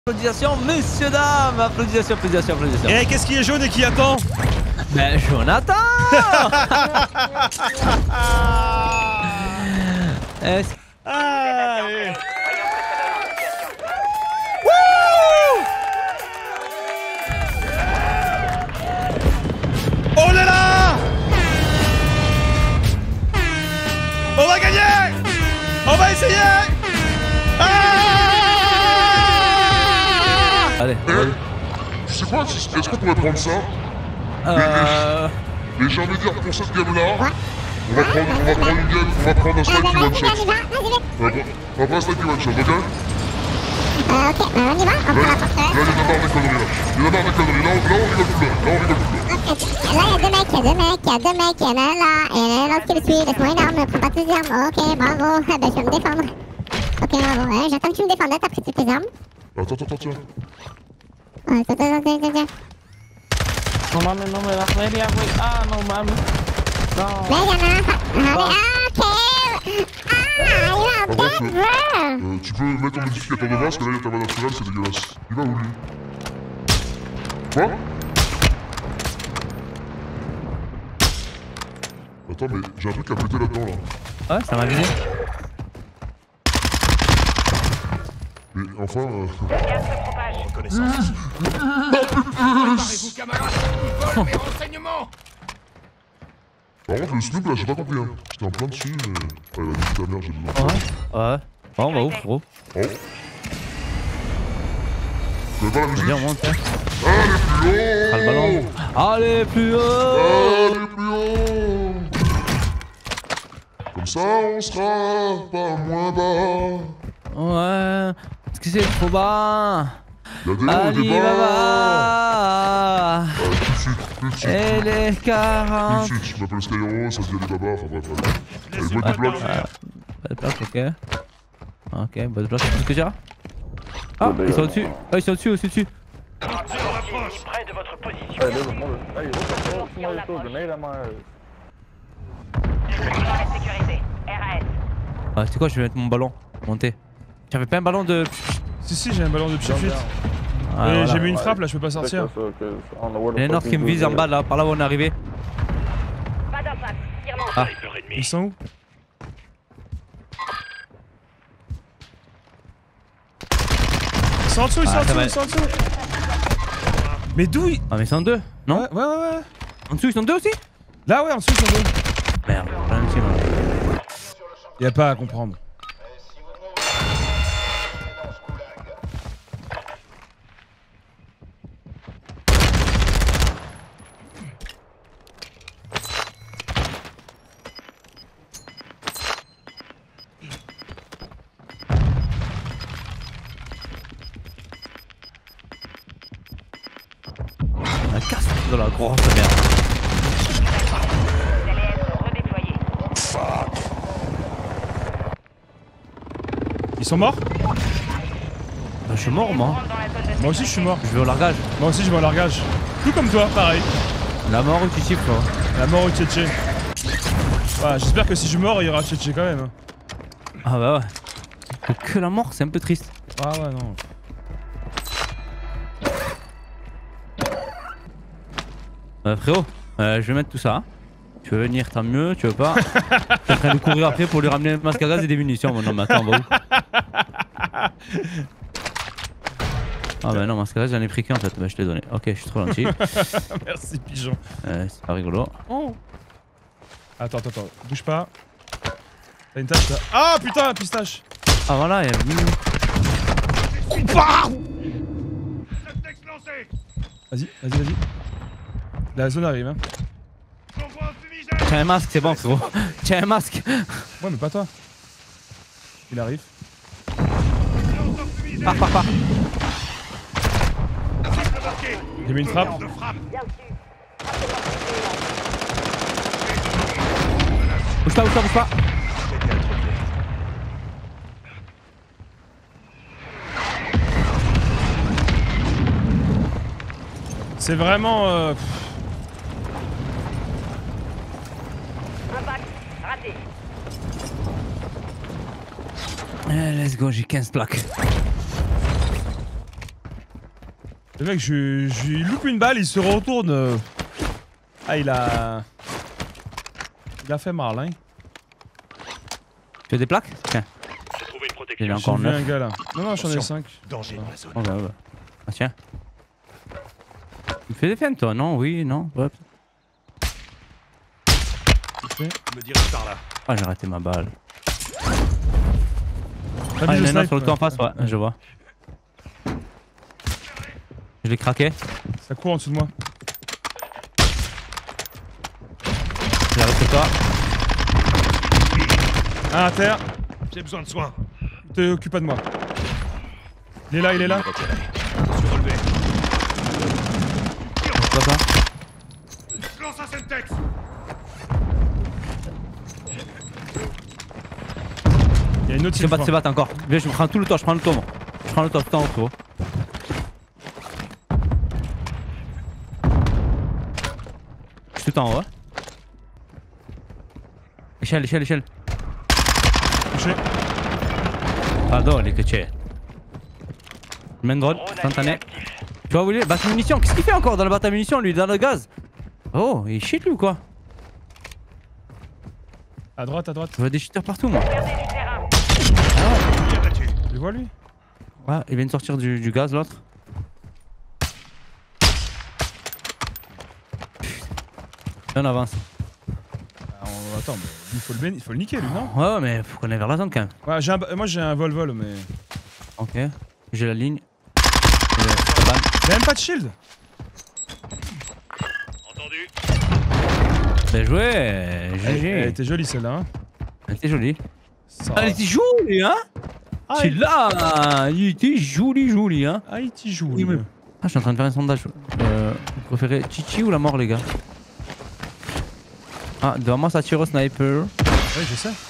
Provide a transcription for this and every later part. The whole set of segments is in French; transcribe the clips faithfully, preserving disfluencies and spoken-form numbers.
Applaudissements, messieurs, dames. Applaudissements, applaudissements, applaudissements. Et qu'est-ce qui est jaune et qui attend? Ben, Jonathan. Est-ce... Ah, allez. Oh là là! On va gagner! On va essayer! Ah! Allez. Eh, tu sais quoi? Est-ce qu'on pourrait prendre ça? Euh... Et j'ai envie de dire pour cette game là, on va prendre, on va prendre une game, on va prendre un snipe qui one shot. On va prendre un snipe qui one shot, ok? Euh, ok, bah on y va, on prend la porte. Là, il y en a marre des conneries là. Il y en a marre des conneries. Là, on, là, on rigole plus là. Là, on rigole plus là. Ok, là il y a deux mecs, il y a deux mecs, il y a deux mecs, il y en a un là, et il y en a un autre qui le suit. Laisse-moi une arme, ne prends pas tes armes. Ok, bravo, eh ben je vais me défendre. Ok, bravo, ouais, j'attends que tu me défendes, t'as pris toutes tes armes. Attends, attends, attends, tiens. Ouais, attends, attends, attends, attends. No mames, no me das media, güey. Ah, no mames. No. Mais il y en a un. Allez, ah, ok. Ah, il va Par contre, peut-être. euh, tu peux mettre ton modificateur de voix parce que là, il y a ta voix naturelle, c'est dégueulasse. Il va où lui? Quoi? Attends, mais j'ai un truc à péter là-dedans là. Ouais, ça m'a visé. Mais enfin. Euh... Reconnaissance. Préparez-vous, camarades. Vol et renseignements. Par contre, le Snoop là, j'ai pas compris. Hein. J'étais en plein dessus, mais. Ouais, il a dit ta mère, j'ai besoin. Ouais. Ouais. Bon, on va où, gros? Oh. Tu veux pas la musique? Viens, on monte. Hein. Allez, plus haut! Ah, le ballon. Allez, plus haut! Allez, plus haut! Comme ça, on sera pas moins bas. Ouais. Est-ce que c'est trop bas? Y'a des hauts et des Alibaba! bas. Ah, tout de suite, tout de suite. Et les Tout de quarante. suite, je m'appelle Skyro, ça se dit Alibaba, enfin bref, bref. Allez, bonne du bloc. Bonne place, ok. Ok, bonne place, tout ce que j'ai là. Ah, ils sont au-dessus. Ah, ils sont au-dessus, aussi dessus. Près de votre position. Ah, c'est quoi, je vais mettre mon ballon. Monter. J'avais pas un ballon de. Si, si, j'ai un ballon de pchit pchit. Ah, Et voilà. j'ai mis une frappe là, je peux pas sortir. Il y a un autre qui me vise en bas là, par là où on est arrivé. Ah, Ils sont où? Ils sont en dessous, ils sont Ah, en ça dessous, va. ils sont en dessous. Mais d'où ils... ah mais ils sont deux, non? Ouais, ouais, ouais, ouais. En dessous ils sont deux aussi? Là, ouais, en dessous, ils sont deux. Merde, plein de team, là. Y'a pas à comprendre. La casse de la grosse merde. Ils sont morts? Bah, je suis mort moi. Moi aussi, je suis mort. Je vais au largage. Moi aussi, je vais au largage. Tout comme toi, pareil. La mort ou tu siffles toi? La mort au Tchétché. Ouais, j'espère que si je meurs, il y aura Tchétché quand même. Ah bah ouais. Que la mort, c'est un peu triste. Ah ouais, non. Euh, frérot, euh, je vais mettre tout ça. Hein. Tu veux venir, tant mieux, tu veux pas. Je suis en train de courir après pour lui ramener un masque à gaz et des munitions. Non mais attends, on va où? Ah bah non, masque à gaz j'en ai pris qu'un en fait, bah je te l'ai donné. Ok, je suis trop gentil. Merci, pigeon. Euh, c'est pas rigolo. Oh. Attends, attends, attends, bouge pas. T'as une tâche là. Ah putain, pistache. Ah voilà, il y a une... Vas-y, vas-y, vas-y. La zone arrive, hein. Tiens un masque, c'est bon frérot. Tiens un masque. Ouais, mais pas toi. Il arrive. Pars, pars, pars. J'ai mis une frappe. Bouge pas, bouge pas, bouge pas. C'est vraiment... Euh... Eh, let's go, j'ai quinze plaques. Le mec, je, je lui loupe une balle, il se retourne. euh. Ah, il a. Il a fait mal, hein. Tu as des plaques? Tiens. J'ai trouvé une Il protection. est J'ai encore vu neuf. un gars là. Non, non, j'en ai Attention. cinq. Danger dans la zone. Oh bah ouais. Ah tiens. Tu me fais des feintes toi? Non, oui, non. Ouais. Je me dirige par là. Ah j'ai raté ma balle. T'as Ah mis il le y en a snipe, sur le toit en ouais. face, ouais, je vois. Je l'ai craqué. Ça court en dessous de moi. J'arrive sur toi. Ah, à terre. J'ai besoin de soins. Te occupe pas de moi. Il est là, il est là. Retiré. Je suis relevé. C'est pas ça. Lance un Semtex. Il y a une autre Se battre, cible. se battre encore. Viens, je prends tout le toit, je prends le toit moi. Je prends le toit tout en haut. Je suis tout en haut. Hein. Échelle, échelle, échelle. Touché. Pardon, les que tu es. Main drone, instantané. Tu vois où il est? Batte munitions. Qu'est-ce qu'il fait encore dans la batte à munitions lui? Dans le gaz? Oh, il shit lui ou quoi? À droite, à droite. Je vois des shooters partout moi. Bien battu. Tu le vois lui? Ouais, il vient de sortir du, du gaz l'autre. On avance. Ah, on... Attends, mais il faut le, ben- il faut le niquer lui, non? Ouais, ouais, mais faut qu'on aille vers la zone quand même. Ouais, j'ai un... Moi j'ai un vol-vol, mais. Ok, j'ai la ligne. Et la cabane. Il a même pas de shield! Entendu. Bien joué, Elle, G elle G. était jolie celle-là, hein? Elle était jolie. Ça... Elle était jolie, hein? Ah, C'est il... là, il était joli, joli, hein? ah, il t'y joue. Oui, lui. oui. Ah, je suis en train de faire un sondage. Euh, vous préférez Chichi ou la mort, les gars? Ah, devant moi, ça tire au sniper. Ouais, je sais.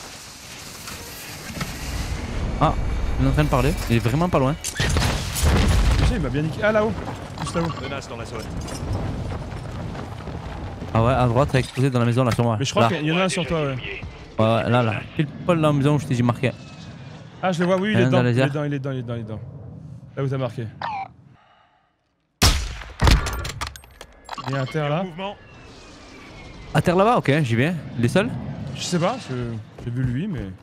Ah, il est en train de parler. Il est vraiment pas loin. Je sais, il m'a bien niqué. Ah, là-haut. Juste là-haut. Menace dans la zone. Ah ouais, à droite, ça a explosé dans la maison là sur moi. Mais je crois Là. qu'il y en a un sur toi, ouais. Ouais, ouais, là, là. Pile poil dans la maison où je t'ai dit marqué. Ah, je le vois, oui, il est Rien dedans. dans les Il est airs. dedans, il est dedans, il est dedans, il est dedans. Là où t'as marqué. Il est à terre là. Mouvement. À terre là-bas, ok, j'y vais. Il est seul? Je sais pas, je- j'ai vu lui, mais.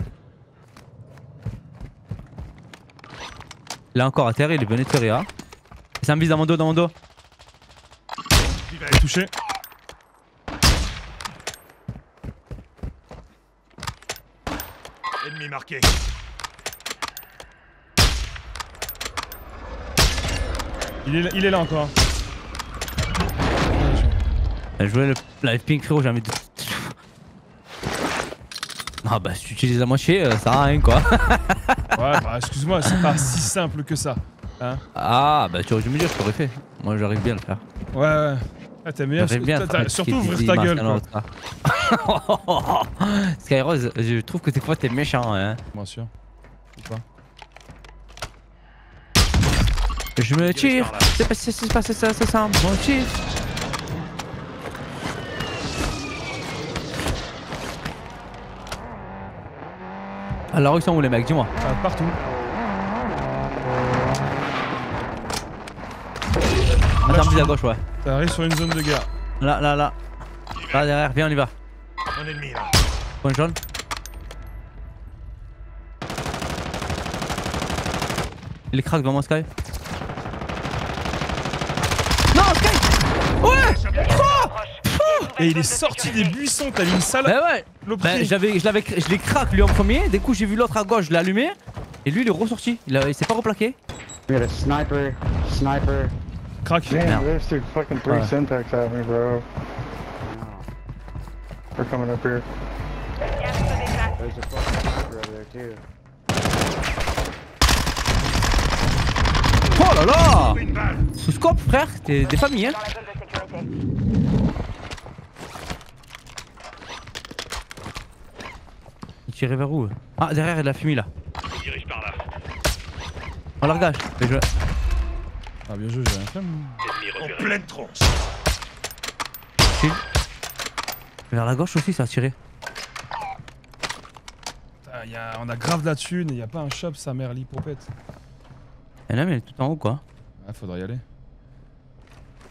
Il est encore à terre, il est venu de Feria. Ça me vise dans mon dos, dans mon dos. Il est touché. Ennemi marqué. Il est, là- il est là encore. J'ai joué le live pink frérot, j'ai envie de. Ah bah si tu utilises la moitié, euh, ça sert à rien quoi. Ouais, bah excuse-moi, c'est pas si simple que ça. Hein? Ah bah tu aurais dû me dire, je t'aurais fait. Moi j'arrive bien à le faire. Ouais, ouais. Ah, t'aimes bien, J'arrive bien à t'as- te t'as- mettre surtout qui- ouvrir qui ta marque gueule, un quoi. autre. Skyrose, je trouve que des fois t'es méchant, hein. Bien sûr. Ou pas. Je me tire, c'est pas c'est c'est pas c'est ça, c'est ça, mon tire. Alors ils sont où les mecs, dis-moi. Ah, partout. Attends, mise à gauche, ouais. T'arrives sur une zone de guerre. Là, là, là. Là derrière, viens, on y va. Un ennemi là. Point jaune. Il est crack devant moi, Sky. Non, Sky! Ouais! Et il est sorti des buissons, t'as mis une salle Bah ouais! au Bah, pied. j'avais, je l'avais, je l'ai crack lui en premier. Des coups, j'ai vu l'autre à gauche, je l'ai allumé. Et lui, il est ressorti. Il, a- il s'est pas replaqué. We got a sniper, sniper. Crac. Damn, Merde. there's two fucking three Ouais. syntax at me, bro. They're coming up here. There's a fucking sniper over there, too. Oh là là! Une balle. Sous scope, frère, t'es des familles, hein? Il tirait vers où? Ah, derrière, il y a de la fumée là. Je me dirige par là. On la regage. Bien joué. Ah, bien joué, j'ai rien fait. moi. Ennemi repéré. En pleine tronche. Chill. Vers la gauche aussi, ça a tiré. Putain, y a- on a grave de la thune et y a pas un shop, sa mère l'hypopète. Et là, mais elle est tout en haut quoi. Ah, faudrait y aller.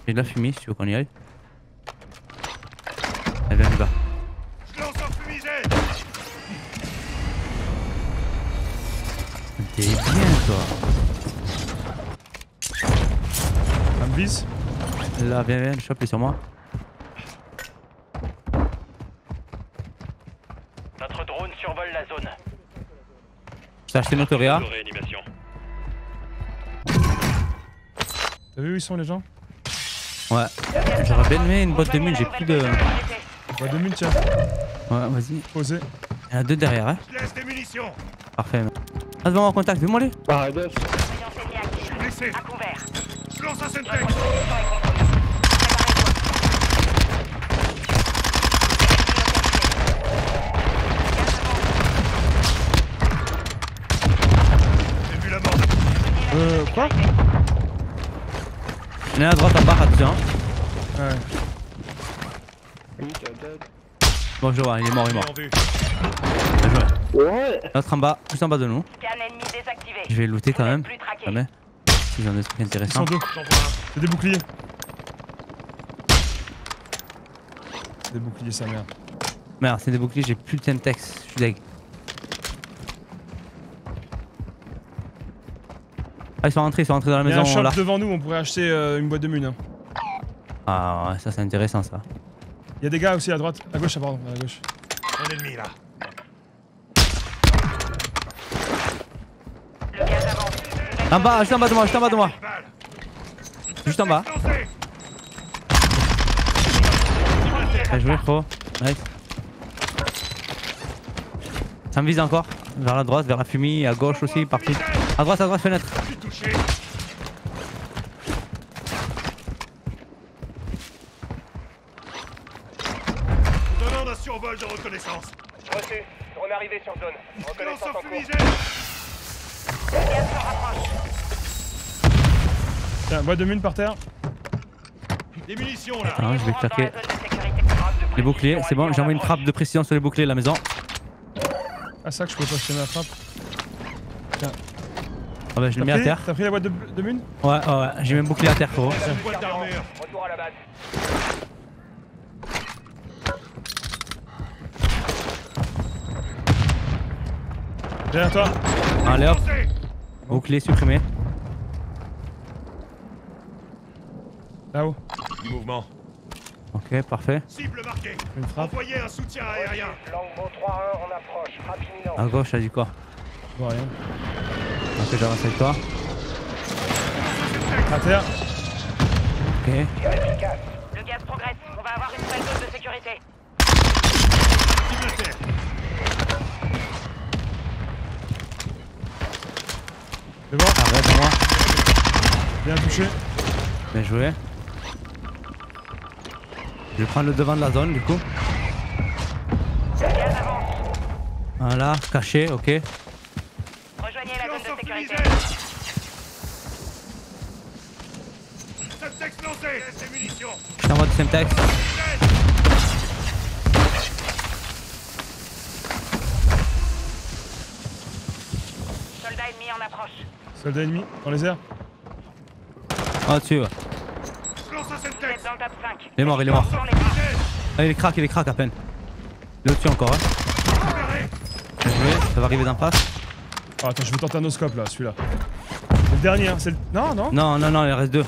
J'ai de la fumée si tu veux qu'on y aille. Elle vient du bas. Je lance un fumigène. T'es bien toi. Un bis. Là, viens, viens, chope, il est sur moi. Notre drone survole la zone. J'ai acheté notre réa. De réanimation. T'as vu où ils sont les gens? Ouais. J'aurais bien aimé une boîte de mine, j'ai plus de. Ouais, deux minutes, tiens. Ouais, vas-y. Posé. Il y en a deux derrière, hein. Je laisse des munitions. Parfait. Ah, devant en contact, fais-moi aller. Ah, gauche. Je suis blessé. À couvert. Je lance un Semtex. J'ai vu la mort. Euh, quoi? Il y en a à droite en bas, attention. Ouais. Oui, t'es dead. Bon, je vois, il est mort, il est mort. En vue. Bien joué. Ouais. L'autre en bas, juste en bas de nous. Scan ennemi désactivé. Je vais looter quand même. Plus traqué. Jamais. Ils ont des trucs Ils intéressants. sont deux. J'en vois un. C'est des boucliers. C'est des boucliers, sa mère. Merde, c'est des boucliers, j'ai plus de Semtex. Je suis deg. Ah, ils sont rentrés, ils sont rentrés dans la Il y a un maison shop là. devant nous, on pourrait acheter euh, une boîte de mun. Hein. Ah, ouais, ça c'est intéressant ça. Il y a des gars aussi à droite. À gauche, ah, pardon, à gauche. Un ennemi là. Le gaz avance. En bas, juste en bas de moi, juste en bas de moi. Balle. Juste en bas. Lancé. Bien joué, frérot. Nice. Ça me vise encore. Vers la droite, vers la fumée, à gauche aussi, partout. À droite, à droite, fenêtre. Je suis touché. Demande un survol de reconnaissance. Reçu. On est arrivé sur zone. Reconnaissance en cours. Le gaz se rapproche. Tiens, boîte de mun par terre. Des munitions là. Ah, je vais Rentre dans claquer la zone de sécurité. Frappe de les boucliers. précision C'est bon, alliée j'ai en envoyé une approche. frappe de précision sur les boucliers de la maison. Ah, ça que je peux pas acheter ma frappe. Ah bah, je T'as l'ai mis à pris, terre. t'as pris la boîte de, de mun? Ouais, ouais, ouais. J'ai mis un bouclier à terre, frérot. Une boîte d'armure. Retour à la base. Derrière toi. Allez hop, Lancé. bouclier supprimé. Là-haut. Du mouvement. Ok, parfait. Cible marquée. Une frappe. Envoyez un soutien aérien. Longbow trois un en approche. Frappe imminente. À gauche, t'as dit quoi? Je vois rien. Ok, j'avance avec toi. À terre. Ok. Efficace. Le gaz progresse. On va avoir une nouvelle zone de sécurité. Cible à terre. C'est bon. Arrête, à moi. Bien touché. Bien joué. Je vais prendre le devant de la zone, du coup. Le gaz avance. Voilà, caché, ok. Rejoignez la zone Lance un de sécurité. fumigène. Semtex lancé. Laisse des munitions. Je t'envoie du Semtex. Soldat ennemi en approche. Soldat ennemi dans les airs. Ah, dessus, ouais. Je lance un Vous êtes Semtex. dans le top cinq. Il est mort, il est mort. Sur les pas. Ah, il est crack, il est crack à peine. Il est au-dessus encore, hein. Bien joué, ça va arriver d'en face. Oh, attends, je vais tenter un no-scope là, celui-là. C'est le dernier, hein. C'est le... Non, non. Non, non, non, il en reste deux.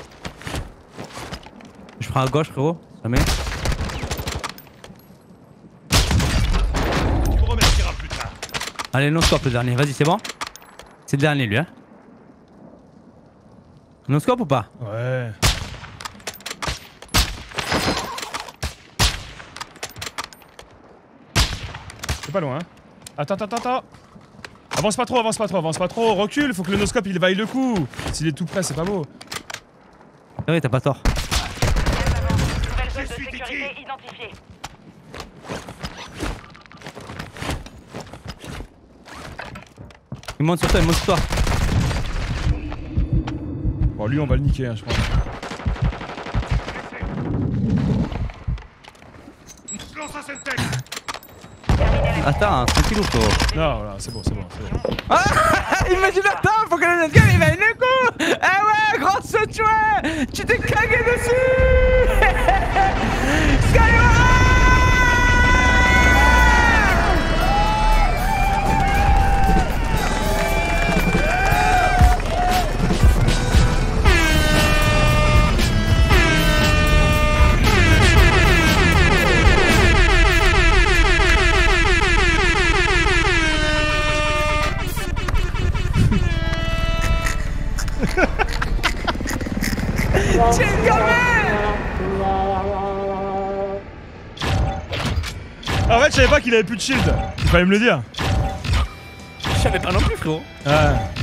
Je prends à gauche, frérot. Jamais. Tu me remercieras plus tard. Allez, non-scope le dernier. Vas-y, c'est bon? C'est le dernier, lui, hein. Non-scope ou pas? Ouais. C'est pas loin, hein. Attends, attends, attends. Avance pas trop, avance pas trop, avance pas trop. Recule, faut que le no-scope il vaille le coup. S'il est tout près, c'est pas beau. Ah oui, t'as pas tort. Gaz avance. Nouvelle zone de Je suis sécurité Tiki. identifiée. Il monte sur toi, il monte sur toi. Bon, lui, on va le niquer, hein, je pense. Je lance un Semtex. Attends, tranquille ou quoi? Non, voilà, c'est bon, c'est bon, c'est bon. Ah, imagine, attends, faut que le gars il vaille le coup. Ah ouais, grand de se tuer. Tu t'es cagué dessus. Skyward. En fait, je savais pas qu'il avait plus de shield. Il fallait me le dire. Je savais pas non plus, frérot. Ouais.